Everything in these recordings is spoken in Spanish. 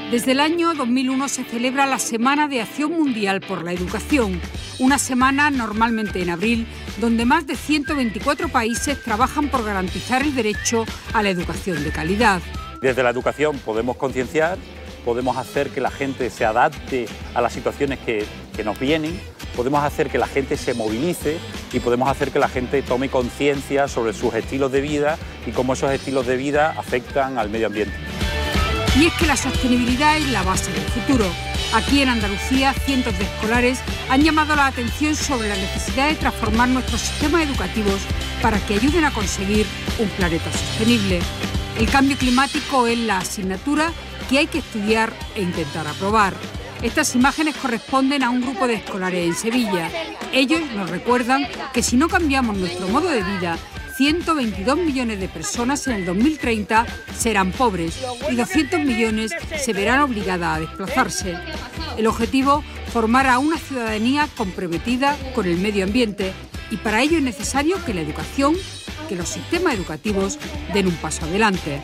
Desde el año 2001 se celebra la Semana de Acción Mundial por la Educación, una semana normalmente en abril, donde más de 124 países trabajan por garantizar el derecho a la educación de calidad. Desde la educación podemos concienciar, podemos hacer que la gente se adapte a las situaciones que nos vienen, podemos hacer que la gente se movilice y podemos hacer que la gente tome conciencia sobre sus estilos de vida y cómo esos estilos de vida afectan al medio ambiente. Y es que la sostenibilidad es la base del futuro. Aquí en Andalucía, cientos de escolares han llamado la atención sobre la necesidad de transformar nuestros sistemas educativos para que ayuden a conseguir un planeta sostenible. El cambio climático es la asignatura que hay que estudiar e intentar aprobar. Estas imágenes corresponden a un grupo de escolares en Sevilla. Ellos nos recuerdan que si no cambiamos nuestro modo de vida, 122 millones de personas en el 2030 serán pobres y 200 millones se verán obligadas a desplazarse. El objetivo, formar a una ciudadanía comprometida con el medio ambiente, y para ello es necesario que la educación, que los sistemas educativos den un paso adelante.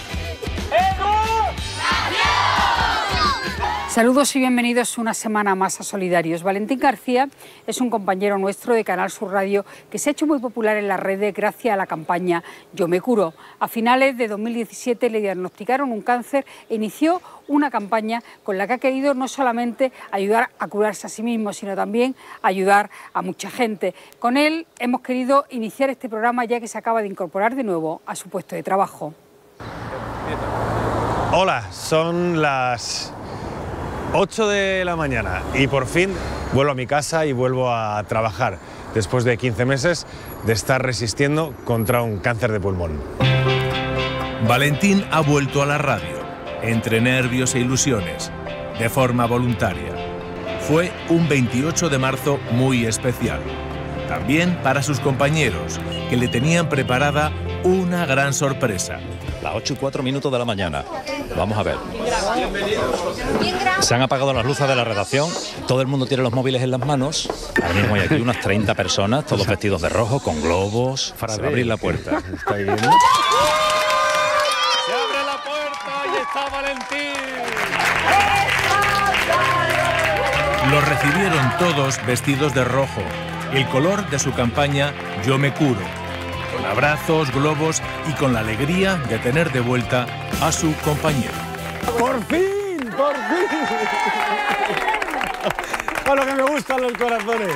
Saludos y bienvenidos una semana más a Solidarios. Valentín García es un compañero nuestro de Canal Sur Radio que se ha hecho muy popular en las redes gracias a la campaña Yo me curo. A finales de 2017 le diagnosticaron un cáncer e inició una campaña con la que ha querido no solamente ayudar a curarse a sí mismo, sino también ayudar a mucha gente. Con él hemos querido iniciar este programa ya que se acaba de incorporar de nuevo a su puesto de trabajo. Hola, son las 8 de la mañana y por fin vuelvo a mi casa y vuelvo a trabajar después de 15 meses de estar resistiendo contra un cáncer de pulmón. Valentín ha vuelto a la radio, entre nervios e ilusiones, de forma voluntaria. Fue un 28 de marzo muy especial, también para sus compañeros, que le tenían preparada una gran sorpresa. Las 8:04 de la mañana. Vamos a ver. Se han apagado las luces de la redacción. Todo el mundo tiene los móviles en las manos. Ahora mismo hay aquí unas 30 personas, todos vestidos de rojo, con globos. Se va a abrir la puerta. ¿Estáis viendo? ¡Se abre la puerta! ¡Ahí está Valentín! Los recibieron todos vestidos de rojo, el color de su campaña Yo me curo. Con abrazos, globos y con la alegría de tener de vuelta a su compañero. ¡Por fin! ¡Por fin! ¡A lo que me gustan los corazones!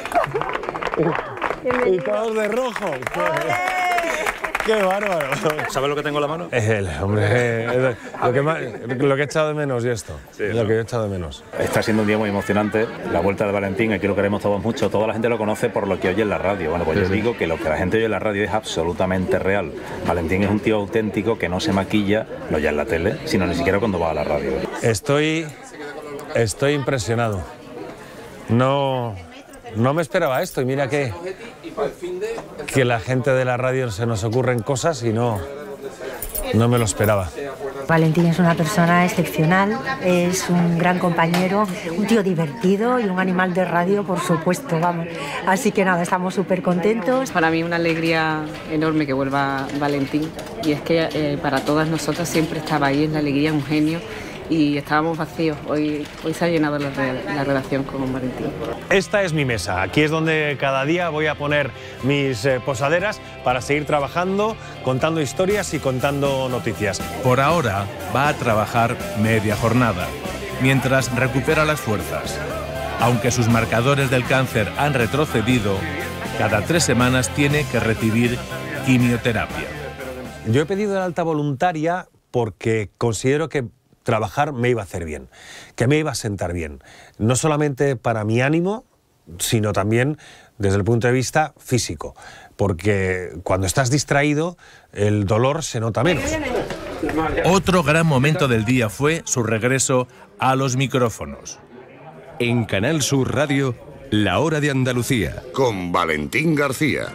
Y todos de rojo. ¡Qué bárbaro! ¿Sabes lo que tengo en la mano? Es él, hombre. Lo que he echado de menos y esto. Sí, lo que he echado de menos. Está siendo un día muy emocionante, la vuelta de Valentín, aquí lo queremos todos mucho. Toda la gente lo conoce por lo que oye en la radio. Bueno, pues yo digo que lo que la gente oye en la radio es absolutamente real. Valentín es un tío auténtico que no se maquilla, no ya en la tele, sino ni siquiera cuando va a la radio. Estoy impresionado. No me esperaba esto y mira que la gente de la radio se nos ocurren cosas y no me lo esperaba. Valentín es una persona excepcional, es un gran compañero, un tío divertido y un animal de radio, por supuesto, vamos. Así que nada, estamos súper contentos. Para mí una alegría enorme que vuelva Valentín, y es que para todas nosotras siempre estaba ahí, es la alegría, un genio. Y estábamos vacíos. Hoy se ha llenado la redacción con Valentín. Esta es mi mesa. Aquí es donde cada día voy a poner mis posaderas para seguir trabajando, contando historias y contando noticias. Por ahora va a trabajar media jornada, mientras recupera las fuerzas. Aunque sus marcadores del cáncer han retrocedido, cada 3 semanas tiene que recibir quimioterapia. Yo he pedido el alta voluntaria porque considero que trabajar me iba a hacer bien, que me iba a sentar bien, no solamente para mi ánimo, sino también desde el punto de vista físico, porque cuando estás distraído, el dolor se nota menos. Otro gran momento del día fue su regreso a los micrófonos. En Canal Sur Radio, La Hora de Andalucía. Con Valentín García.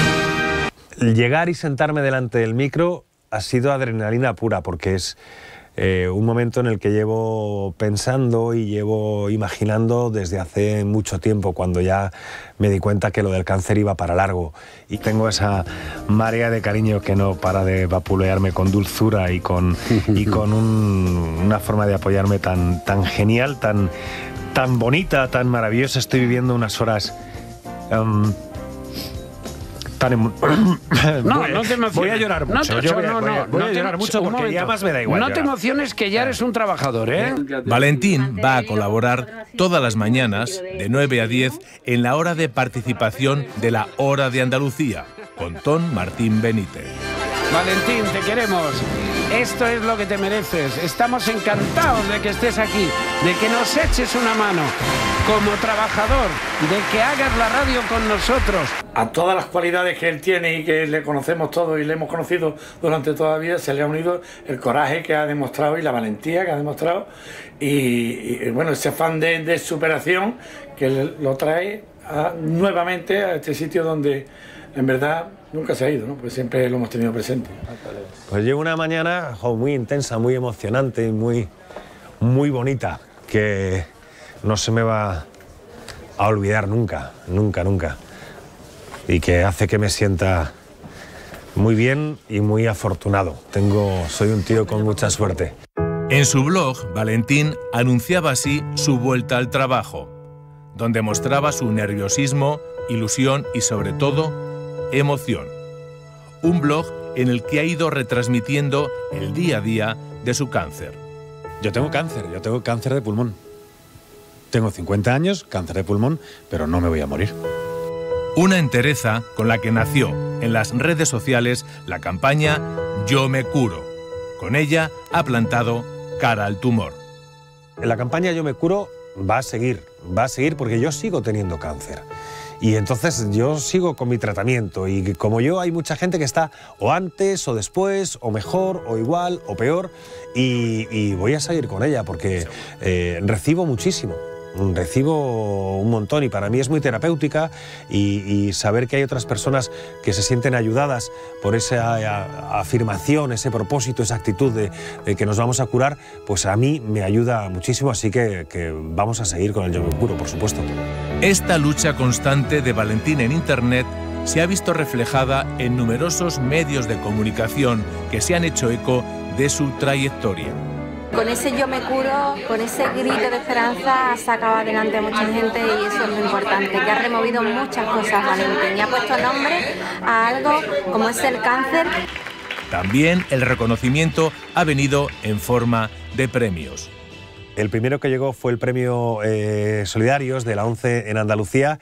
Llegar y sentarme delante del micro ha sido adrenalina pura, porque es un momento en el que llevo pensando y llevo imaginando desde hace mucho tiempo, cuando ya me di cuenta que lo del cáncer iba para largo. Y tengo esa marea de cariño que no para de vapulearme con dulzura y con una forma de apoyarme tan genial, tan bonita, tan maravillosa. Estoy viviendo unas horas... No te emociones. Voy a llorar mucho. Voy a llorar mucho porque ya más me da igual. No te emociones, que ya eres un trabajador, ¿eh? Valentín va a colaborar todas las mañanas de 9 a 10 en la hora de participación de la Hora de Andalucía con Ton Martín Benítez. Valentín, te queremos. Esto es lo que te mereces. Estamos encantados de que estés aquí, de que nos eches una mano como trabajador, de que hagas la radio con nosotros. A todas las cualidades que él tiene y que le conocemos todos y le hemos conocido durante toda la vida, se le ha unido el coraje que ha demostrado y la valentía que ha demostrado y bueno, ese afán de superación que lo trae nuevamente a este sitio donde en verdad nunca se ha ido, ¿no? Pues siempre lo hemos tenido presente. Pues llevo una mañana muy intensa, muy emocionante, muy bonita, que no se me va a olvidar nunca. Y que hace que me sienta muy bien y muy afortunado. Soy un tío con mucha suerte. En su blog, Valentín anunciaba así su vuelta al trabajo, donde mostraba su nerviosismo, ilusión y, sobre todo, emoción. Un blog en el que ha ido retransmitiendo el día a día de su cáncer. Yo tengo cáncer de pulmón. Tengo 50 años, cáncer de pulmón, pero no me voy a morir. Una entereza con la que nació en las redes sociales la campaña Yo me curo. Con ella ha plantado cara al tumor. La campaña Yo me curo va a seguir porque yo sigo teniendo cáncer. Y entonces yo sigo con mi tratamiento y como yo hay mucha gente que está o antes o después o mejor o igual o peor y voy a seguir con ella porque recibo muchísimo. Recibo un montón y para mí es muy terapéutica y saber que hay otras personas que se sienten ayudadas por esa afirmación, ese propósito, esa actitud de que nos vamos a curar, pues a mí me ayuda muchísimo, así que vamos a seguir con el Yo me curo, por supuesto. Esta lucha constante de Valentín en Internet se ha visto reflejada en numerosos medios de comunicación que se han hecho eco de su trayectoria. Con ese Yo me curo, con ese grito de esperanza, ha sacado adelante a mucha gente y eso es lo importante, que ha removido muchas cosas, Valentín, y ha puesto nombre a algo como es el cáncer. También el reconocimiento ha venido en forma de premios. El primero que llegó fue el premio Solidarios de la ONCE en Andalucía.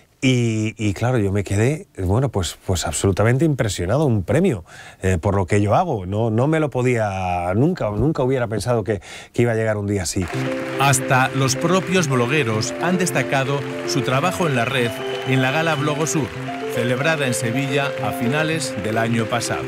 Y claro, yo me quedé, bueno, pues absolutamente impresionado, un premio por lo que yo hago. No me lo podía, nunca hubiera pensado que iba a llegar un día así. Hasta los propios blogueros han destacado su trabajo en la red en la Gala Blogosur, celebrada en Sevilla a finales del año pasado.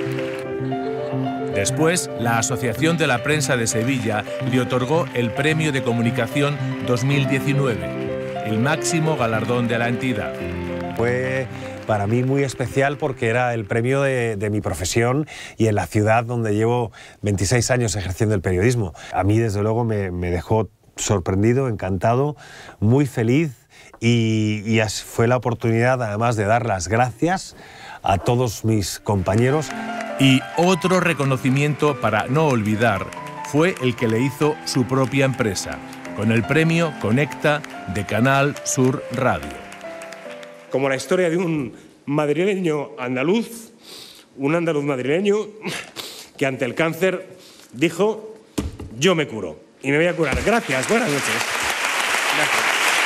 Después, la Asociación de la Prensa de Sevilla le otorgó el Premio de Comunicación 2019. El máximo galardón de la entidad. Fue para mí muy especial porque era el premio de mi profesión y en la ciudad donde llevo 26 años ejerciendo el periodismo. A mí, desde luego, me dejó sorprendido, encantado, muy feliz y fue la oportunidad, además, de dar las gracias a todos mis compañeros. Y otro reconocimiento para no olvidar fue el que le hizo su propia empresa, con el premio Conecta de Canal Sur Radio. Como la historia de un madrileño andaluz, un andaluz madrileño que ante el cáncer dijo: yo me curo y me voy a curar. Gracias, buenas noches. Gracias.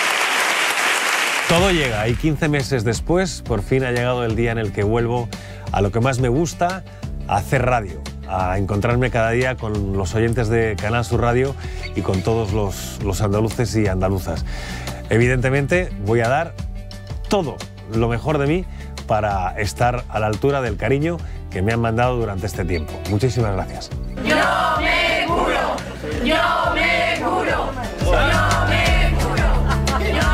Todo llega y 15 meses después por fin ha llegado el día en el que vuelvo a lo que más me gusta, a hacer radio, a encontrarme cada día con los oyentes de Canal Sur Radio y con todos los andaluces y andaluzas. Evidentemente voy a dar todo lo mejor de mí para estar a la altura del cariño que me han mandado durante este tiempo. Muchísimas gracias. Yo me curo, yo me curo, yo me curo, yo me curo.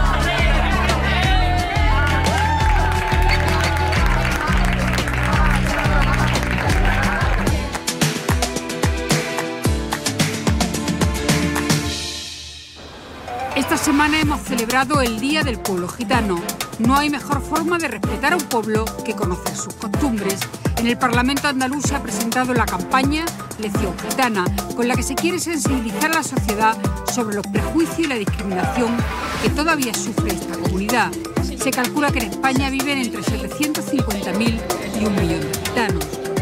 semana hemos celebrado el Día del Pueblo Gitano. No hay mejor forma de respetar a un pueblo que conocer sus costumbres. En el Parlamento andaluz se ha presentado la campaña Lección Gitana, con la que se quiere sensibilizar a la sociedad sobre los prejuicios y la discriminación que todavía sufre esta comunidad. Se calcula que en España viven entre 750.000 y 1 millón de gitanos.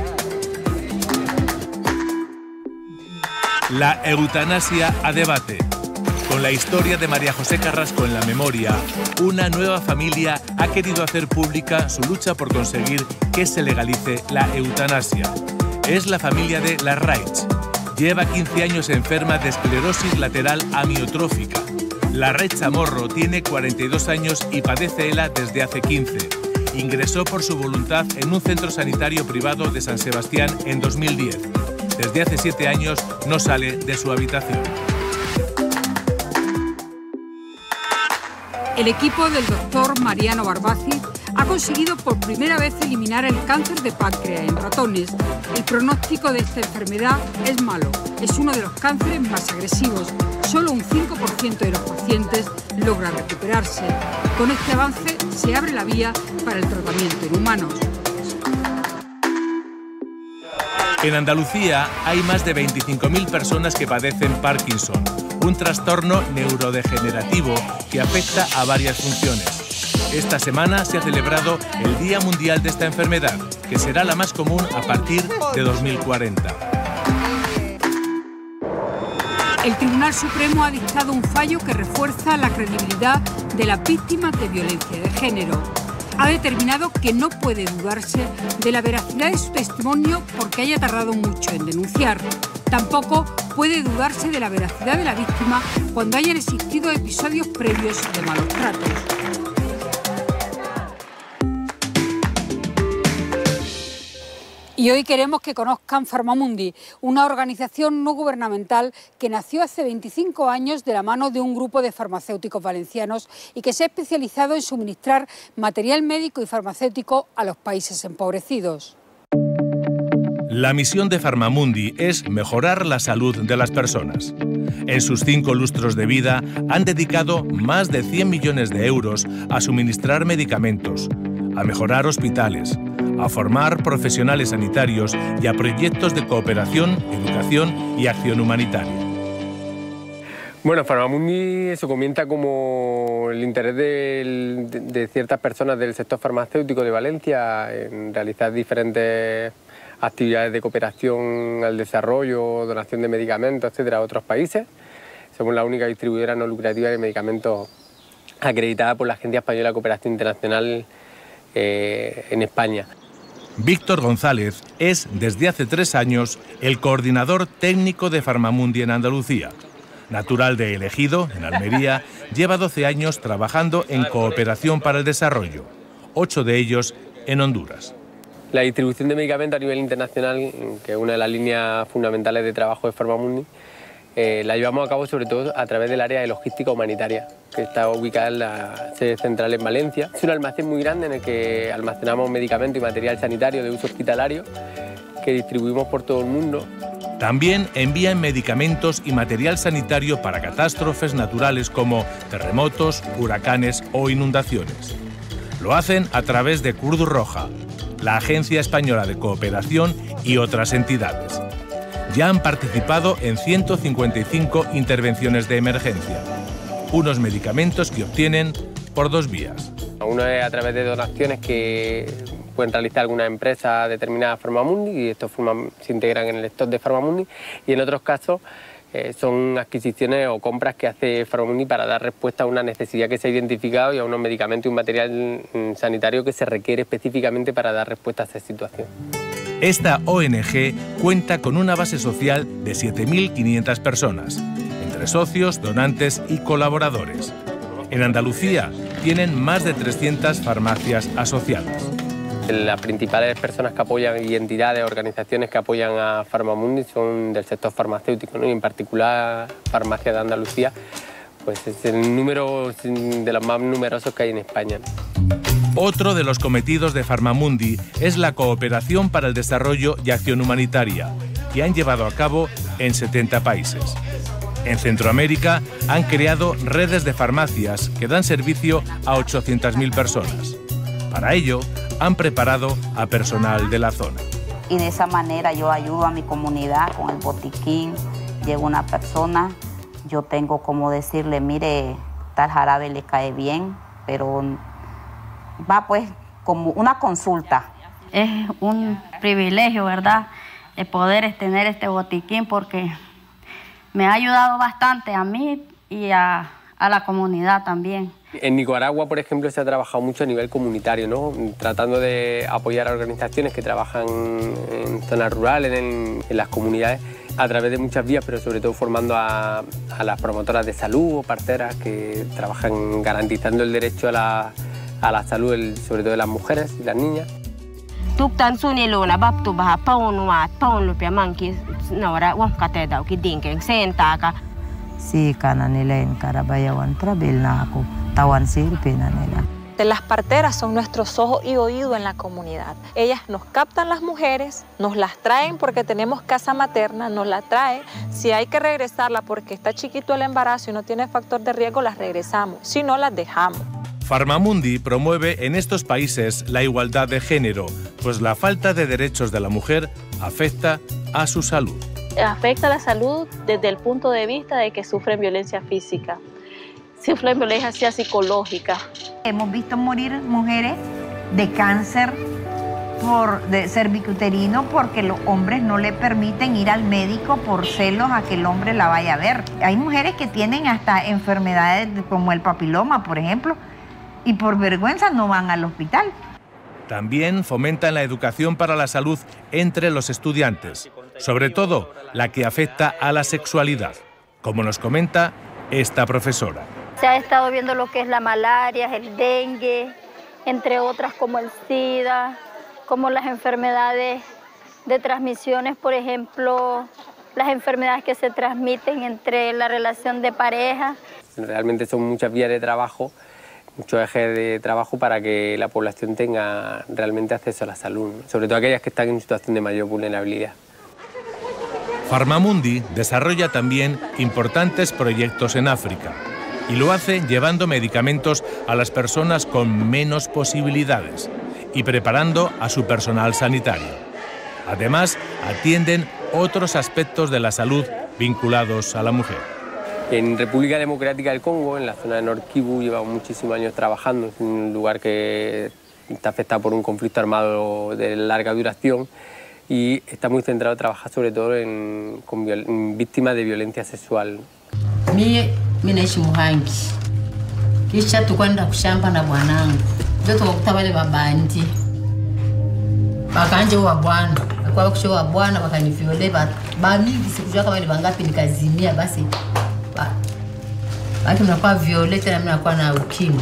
La eutanasia a debate. Con la historia de María José Carrasco en la memoria, una nueva familia ha querido hacer pública su lucha por conseguir que se legalice la eutanasia. Es la familia de Larraich. Lleva 15 años enferma de esclerosis lateral amiotrófica. Larraich Chamorro tiene 42 años y padece ELA desde hace 15. Ingresó por su voluntad en un centro sanitario privado de San Sebastián en 2010. Desde hace 7 años no sale de su habitación. El equipo del doctor Mariano Barbaci ha conseguido por primera vez eliminar el cáncer de páncreas en ratones. El pronóstico de esta enfermedad es malo. Es uno de los cánceres más agresivos. Solo un 5% de los pacientes logra recuperarse. Con este avance se abre la vía para el tratamiento en humanos. En Andalucía hay más de 25.000 personas que padecen Parkinson, un trastorno neurodegenerativo que afecta a varias funciones. Esta semana se ha celebrado el Día Mundial de esta enfermedad, que será la más común a partir de 2040. El Tribunal Supremo ha dictado un fallo que refuerza la credibilidad de las víctimas de violencia de género. Ha determinado que no puede dudarse de la veracidad de su testimonio porque haya tardado mucho en denunciar. Tampoco puede dudarse de la veracidad de la víctima cuando hayan existido episodios previos de malos tratos. Y hoy queremos que conozcan Farmamundi, una organización no gubernamental que nació hace 25 años de la mano de un grupo de farmacéuticos valencianos y que se ha especializado en suministrar material médico y farmacéutico a los países empobrecidos. La misión de Farmamundi es mejorar la salud de las personas. En sus 5 lustros de vida han dedicado más de 100 millones de euros a suministrar medicamentos, a mejorar hospitales, a formar profesionales sanitarios y a proyectos de cooperación, educación y acción humanitaria. Bueno, Farmamundi eso comienza como el interés de ciertas personas del sector farmacéutico de Valencia en realizar diferentes actividades de cooperación al desarrollo, donación de medicamentos, etcétera, a otros países. Somos la única distribuidora no lucrativa de medicamentos acreditada por la Agencia Española de Cooperación Internacional en España. Víctor González es, desde hace 3 años, el coordinador técnico de Farmamundi en Andalucía. Natural de El Ejido, en Almería, lleva 12 años trabajando en cooperación para el desarrollo, 8 de ellos en Honduras. La distribución de medicamentos a nivel internacional, que es una de las líneas fundamentales de trabajo de Farmamundi, la llevamos a cabo sobre todo a través del área de logística humanitaria, que está ubicada en la sede central en Valencia. Es un almacén muy grande en el que almacenamos medicamentos y material sanitario de uso hospitalario que distribuimos por todo el mundo. También envían medicamentos y material sanitario para catástrofes naturales como terremotos, huracanes o inundaciones. Lo hacen a través de Cruz Roja, la Agencia Española de Cooperación y otras entidades. Ya han participado en 155 intervenciones de emergencia. Unos medicamentos que obtienen por 2 vías. Uno es a través de donaciones que pueden realizar alguna empresa determinada Farmamundi y estos se integran en el stock de Farmamundi, y en otros casos son adquisiciones o compras que hace Farmamundi para dar respuesta a una necesidad que se ha identificado y a unos medicamentos y un material sanitario que se requiere específicamente para dar respuesta a esa situación. Esta ONG cuenta con una base social de 7.500 personas, entre socios, donantes y colaboradores. En Andalucía tienen más de 300 farmacias asociadas. Las principales personas que apoyan y entidades, organizaciones que apoyan a Farmamundi son del sector farmacéutico, ¿no? Y en particular Farmacia de Andalucía, pues es el número de los más numerosos que hay en España. Otro de los cometidos de Farmamundi es la cooperación para el desarrollo y acción humanitaria, que han llevado a cabo en 70 países. En Centroamérica han creado redes de farmacias que dan servicio a 800.000 personas. Para ello, han preparado a personal de la zona. Y de esa manera yo ayudo a mi comunidad con el botiquín. Llega una persona, yo tengo como decirle, mire, tal jarabe le cae bien, pero va pues como una consulta. Es un privilegio, ¿verdad?, el poder tener este botiquín porque me ha ayudado bastante a mí y a la comunidad también. En Nicaragua, por ejemplo, se ha trabajado mucho a nivel comunitario, ¿no?, tratando de apoyar a organizaciones que trabajan en zonas rurales, en las comunidades, a través de muchas vías, pero sobre todo formando a las promotoras de salud o parteras que trabajan garantizando el derecho a la salud, sobre todo de las mujeres y las niñas. Las parteras son nuestros ojos y oídos en la comunidad. Ellas nos captan las mujeres, nos las traen porque tenemos casa materna, nos la traen. Si hay que regresarla porque está chiquito el embarazo y no tiene factor de riesgo, las regresamos. Si no, las dejamos. Farmamundi promueve en estos países la igualdad de género, pues la falta de derechos de la mujer afecta a su salud. Afecta a la salud desde el punto de vista de que sufren violencia física, sufren violencia psicológica. Hemos visto morir mujeres de cáncer de cervicuterino porque los hombres no le permiten ir al médico por celos a que el hombre la vaya a ver. Hay mujeres que tienen hasta enfermedades como el papiloma, por ejemplo, y por vergüenza no van al hospital. También fomentan la educación para la salud entre los estudiantes, sobre todo la que afecta a la sexualidad, como nos comenta esta profesora. Se ha estado viendo lo que es la malaria, el dengue, entre otras como el SIDA, como las enfermedades de transmisiones, por ejemplo, las enfermedades que se transmiten entre la relación de pareja. Realmente son muchas vías de trabajo, muchos ejes de trabajo para que la población tenga realmente acceso a la salud, sobre todo aquellas que están en situación de mayor vulnerabilidad. Farmamundi desarrolla también importantes proyectos en África y lo hace llevando medicamentos a las personas con menos posibilidades y preparando a su personal sanitario. Además, atienden otros aspectos de la salud vinculados a la mujer. En República Democrática del Congo, en la zona de Nord Kivu, llevamos muchísimos años trabajando. Es un lugar que está afectado por un conflicto armado de larga duración y está muy centrado en trabajar sobre todo con víctimas de violencia sexual. Mimi naishi Muhangi, kisha tukwenda kushamba na bwanangu, ndio tukakuta wale mabandi bakanje wa bwana, kwa kusho wa bwana bakaniviole bamingi, sikujua kama ni bangapi, nikazimia. Basi basi mnakuwa viole tena, mnakuwa na ukimwi.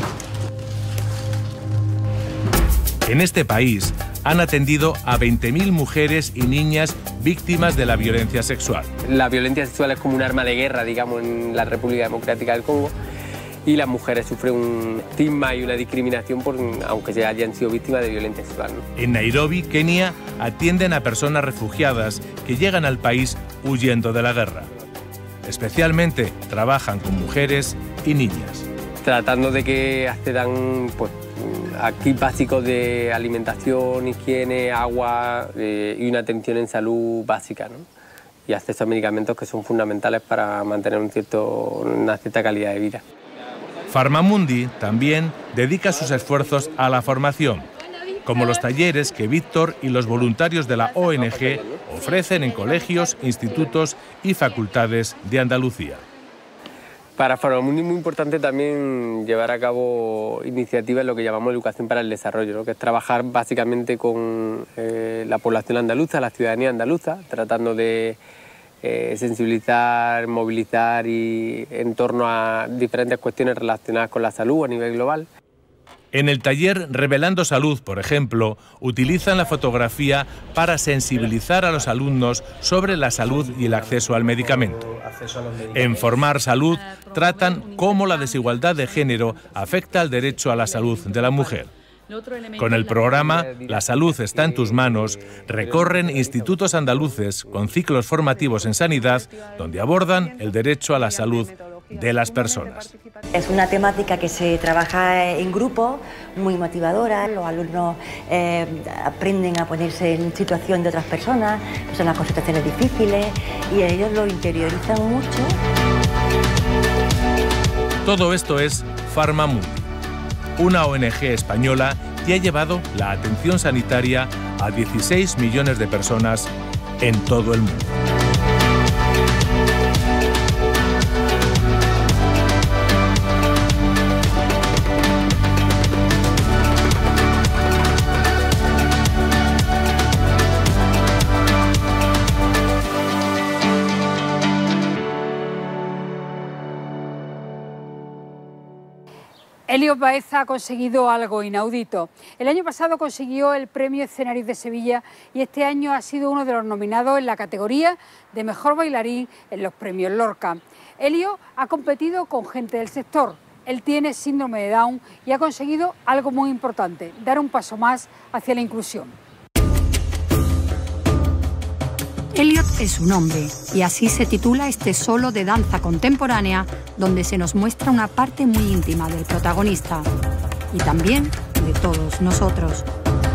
En este país han atendido a 20.000 mujeres y niñas víctimas de la violencia sexual. La violencia sexual es como un arma de guerra, digamos, en la República Democrática del Congo, y las mujeres sufren un estigma y una discriminación aunque ya hayan sido víctimas de violencia sexual, ¿no? En Nairobi, Kenia, atienden a personas refugiadas que llegan al país huyendo de la guerra. Especialmente trabajan con mujeres y niñas. Tratando de que accedan a kits básicos de alimentación, higiene, agua y una atención en salud básica, ¿no? Y acceso a medicamentos que son fundamentales para mantener una cierta calidad de vida. Farmamundi también dedica sus esfuerzos a la formación, como los talleres que Víctor y los voluntarios de la ONG ofrecen en colegios, institutos y facultades de Andalucía. Para Farmamundi es muy importante también llevar a cabo iniciativas en lo que llamamos educación para el desarrollo, ¿no? Que es trabajar básicamente con la población andaluza, la ciudadanía andaluza, tratando de sensibilizar, movilizar y en torno a diferentes cuestiones relacionadas con la salud a nivel global. En el taller Revelando Salud, por ejemplo, utilizan la fotografía para sensibilizar a los alumnos sobre la salud y el acceso al medicamento. En Formar Salud tratan cómo la desigualdad de género afecta al derecho a la salud de la mujer. Con el programa La salud está en tus manos, recorren institutos andaluces con ciclos formativos en sanidad donde abordan el derecho a la salud de las personas. Es una temática que se trabaja en grupo, muy motivadora. Los alumnos aprenden a ponerse en situación de otras personas con situaciones difíciles, y ellos lo interiorizan mucho. Todo esto es Farmamundi, una ONG española que ha llevado la atención sanitaria a 16 millones de personas en todo el mundo. Elliot Baeza ha conseguido algo inaudito. El año pasado consiguió el premio Escenarios de Sevilla y este año ha sido uno de los nominados en la categoría de Mejor Bailarín en los premios Lorca. Elliot ha competido con gente del sector. Él tiene síndrome de Down y ha conseguido algo muy importante, dar un paso más hacia la inclusión. Elliot es su nombre y así se titula este solo de danza contemporánea donde se nos muestra una parte muy íntima del protagonista y también de todos nosotros.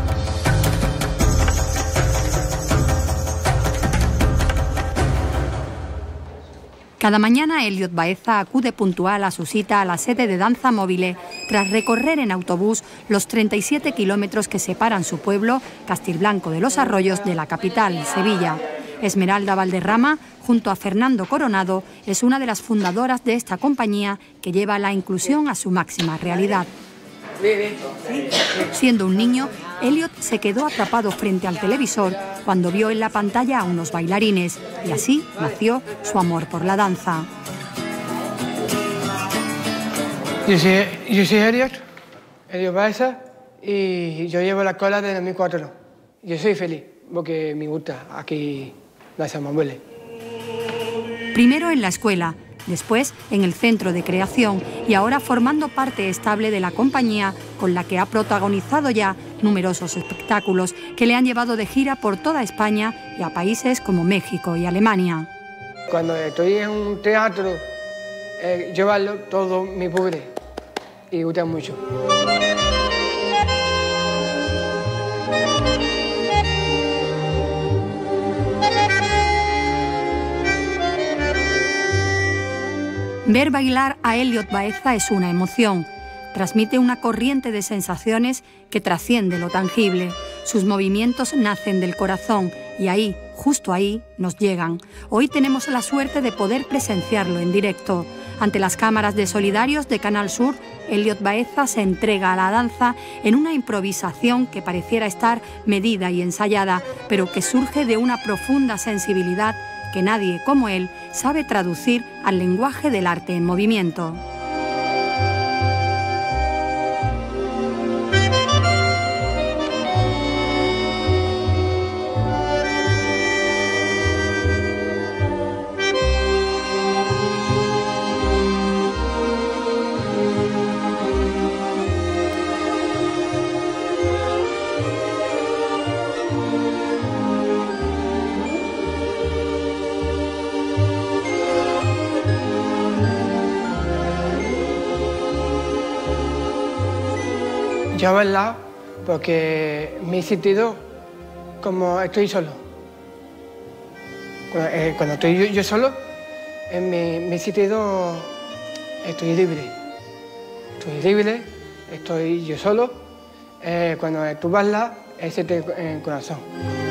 Cada mañana Elliot Baeza acude puntual a su cita a la sede de Danza Móvil tras recorrer en autobús los 37 kilómetros que separan su pueblo, Castilblanco de los Arroyos, de la capital, Sevilla. Esmeralda Valderrama, junto a Fernando Coronado, es una de las fundadoras de esta compañía que lleva la inclusión a su máxima realidad. Siendo un niño, Elliot se quedó atrapado frente al televisor cuando vio en la pantalla a unos bailarines y así nació su amor por la danza. Yo soy Elliot Baeza, y yo llevo la escuela desde 2004. Yo soy feliz porque me gusta aquí la Samambuele. Primero en la escuela, después en el centro de creación y ahora formando parte estable de la compañía con la que ha protagonizado ya numerosos espectáculos que le han llevado de gira por toda España y a países como México y Alemania. Cuando estoy en un teatro, yo bailo todo mi pobre y gusta mucho. Ver bailar a Elliot Baeza es una emoción. Transmite una corriente de sensaciones que trasciende lo tangible. Sus movimientos nacen del corazón y ahí, justo ahí, nos llegan. Hoy tenemos la suerte de poder presenciarlo en directo. Ante las cámaras de Solidarios de Canal Sur, Elliot Baeza se entrega a la danza en una improvisación que pareciera estar medida y ensayada, pero que surge de una profunda sensibilidad que nadie como él sabe traducir al lenguaje del arte en movimiento. Yo bailo porque me he sentido como estoy solo. Cuando estoy yo solo, me he sentido, estoy libre. Estoy libre, estoy yo solo. Cuando tú bailas, ese te en el corazón.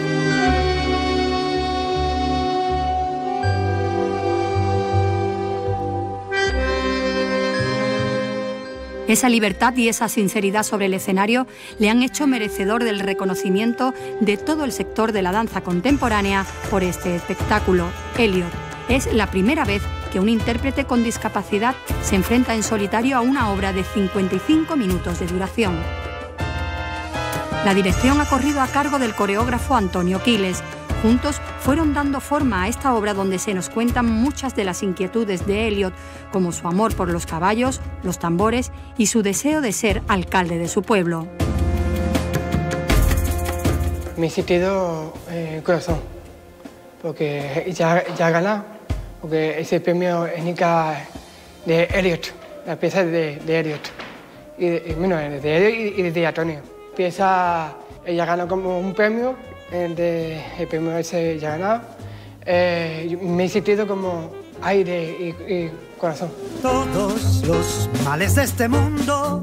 Esa libertad y esa sinceridad sobre el escenario le han hecho merecedor del reconocimiento de todo el sector de la danza contemporánea por este espectáculo. Elliot es la primera vez que un intérprete con discapacidad se enfrenta en solitario a una obra de 55 minutos de duración. La dirección ha corrido a cargo del coreógrafo Antonio Quiles. Juntos fueron dando forma a esta obra donde se nos cuentan muchas de las inquietudes de Elliot, como su amor por los caballos, los tambores y su deseo de ser alcalde de su pueblo. me he sentido corazón, porque ya he ganado, porque ese premio es de Elliot, la pieza de Elliot, de Antonio. Pieza, ella ganó como un premio, el premio ese ya ganado. Me he sentido como aire y corazón. Todos los males de este mundo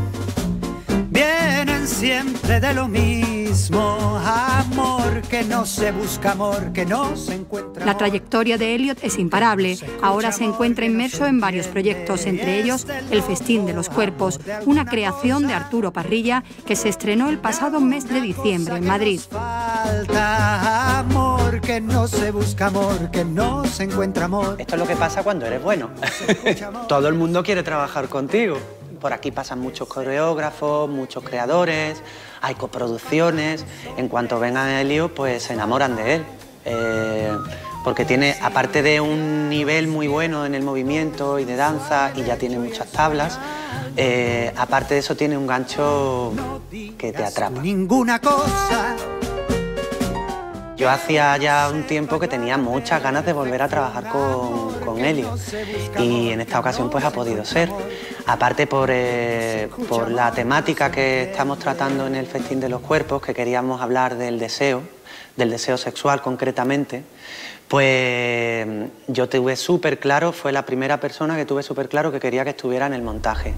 vienen siempre de lo mismo, amor que no se busca, amor que no se encuentra. La trayectoria de Elliot es imparable. Ahora se encuentra inmerso en varios proyectos, entre ellos El Festín de los Cuerpos, una creación de Arturo Parrilla que se estrenó el pasado mes de diciembre en Madrid. Falta amor que no se busca, amor que no se encuentra, amor. Esto es lo que pasa cuando eres bueno. Todo el mundo quiere trabajar contigo. Por aquí pasan muchos coreógrafos, muchos creadores, hay coproducciones. En cuanto ven a Elliot, pues se enamoran de él. Porque tiene, aparte de un nivel muy bueno en el movimiento y de danza, y ya tiene muchas tablas, aparte de eso tiene un gancho que te atrapa. Ninguna cosa. Yo hacía ya un tiempo que tenía muchas ganas de volver a trabajar con Elliot, y en esta ocasión pues ha podido ser. Aparte por la temática que estamos tratando en el Festín de los Cuerpos, que queríamos hablar del deseo sexual concretamente, pues yo tuve súper claro, fue la primera persona que tuve súper claro que quería que estuviera en el montaje.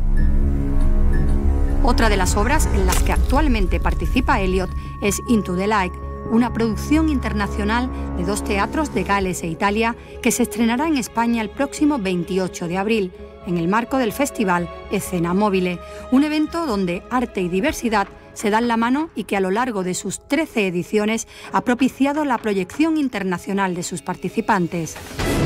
Otra de las obras en las que actualmente participa Elliot es Into the Light, una producción internacional de 2 teatros de Gales e Italia que se estrenará en España el próximo 28 de abril, en el marco del festival Escena Mobile, un evento donde arte y diversidad se dan la mano y que a lo largo de sus 13 ediciones ha propiciado la proyección internacional de sus participantes.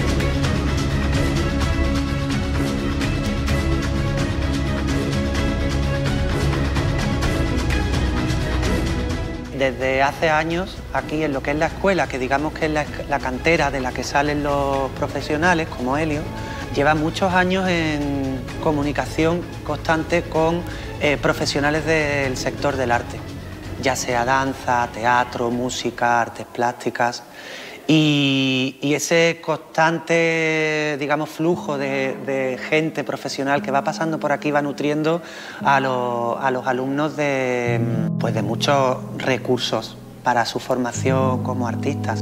Desde hace años, aquí en lo que es la escuela, que digamos que es la cantera de la que salen los profesionales, como Elliot, lleva muchos años en comunicación constante con profesionales del sector del arte, ya sea danza, teatro, música, artes plásticas. Y ese constante, digamos, flujo de gente profesional que va pasando por aquí va nutriendo a los alumnos de muchos recursos para su formación como artistas.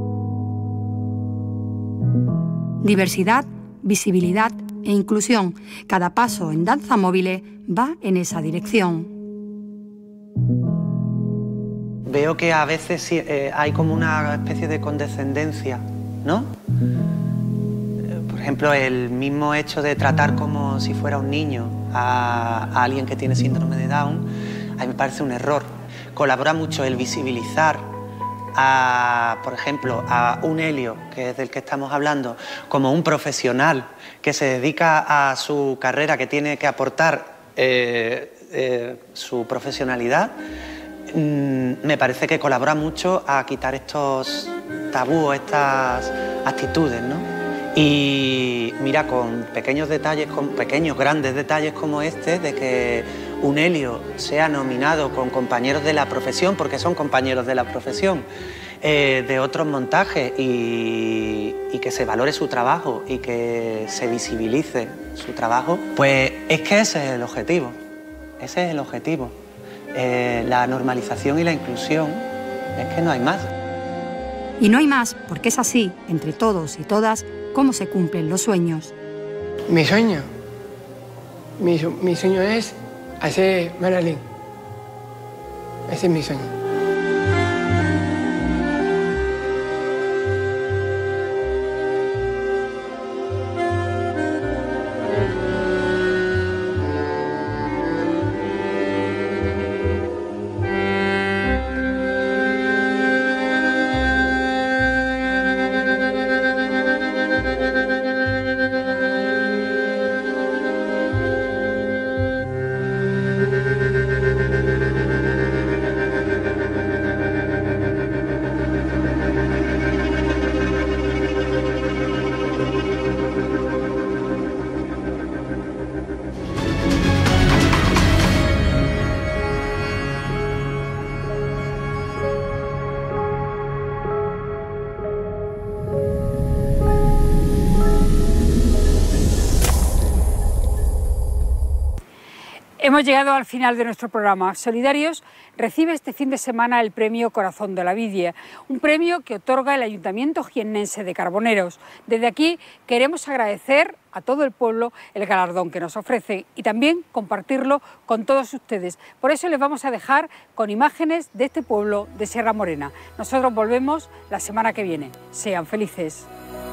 Diversidad, visibilidad e inclusión. Cada paso en Danza Mobile va en esa dirección. Veo que a veces hay como una especie de condescendencia, ¿no? Por ejemplo, el mismo hecho de tratar como si fuera un niño a alguien que tiene síndrome de Down, a mí me parece un error. Colabora mucho el visibilizar por ejemplo, a un Elliot, que es del que estamos hablando, como un profesional que se dedica a su carrera, que tiene que aportar su profesionalidad. Me parece que colabora mucho a quitar estos tabúes, estas actitudes, ¿no? Y mira, con pequeños detalles, con pequeños, grandes detalles como este, de que un Elliot sea nominado con compañeros de la profesión, porque son compañeros de la profesión, de otros montajes, y que se valore su trabajo y que se visibilice su trabajo, pues es que ese es el objetivo, ese es el objetivo. La normalización y la inclusión, es que no hay más. Y no hay más, porque es así, entre todos y todas, cómo se cumplen los sueños. Mi sueño es hacer Marilyn. Ese es mi sueño. Hemos llegado al final de nuestro programa. Solidarios recibe este fin de semana el premio Corazón de la Vidia, un premio que otorga el Ayuntamiento Jiennense de Carboneros. Desde aquí queremos agradecer a todo el pueblo el galardón que nos ofrece y también compartirlo con todos ustedes. Por eso les vamos a dejar con imágenes de este pueblo de Sierra Morena. Nosotros volvemos la semana que viene. Sean felices.